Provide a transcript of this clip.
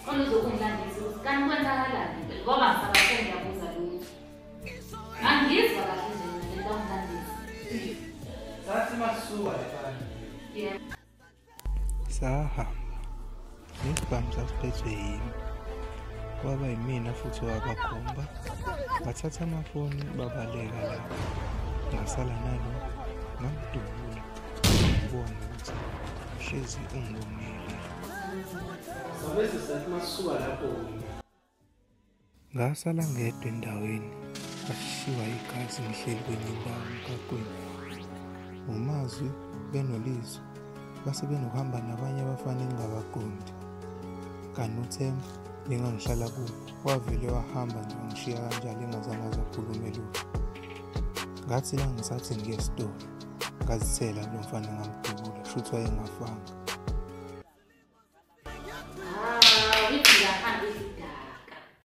Oluzokungilandisa ukuthi kanti kwenzakalani ngoba ngisabathe ngiyabuza lutho. Angizwa kahle nje lento ongilandisa. Sathi masuka lefana. Yebo. Sahamba nesibhamu sasiphethwe yimi, kwaba yimina futhi wabakhomba, bathatha amafoni babaleka lapho, ngasala nalo ngamdubula, ngibona ukuthi hlezi ungibonile. Sabese sathi masuka lapho. Ngasala ngedwa endaweni, ngashiwa igazi ngihleli kwenye indawo emgaqweni. Umazwi benolizwi base benokuhamba nabanye abafana engingabaqondi. Kanti uThemba engangihlala kuwo wavele wahamba nje wangishiya kanjalo engazange aze akhulume lutho. Ngathi la ngisathi ngiye esitolo ngazithela lo mfana ngamdubula, shuthi wayengafanga.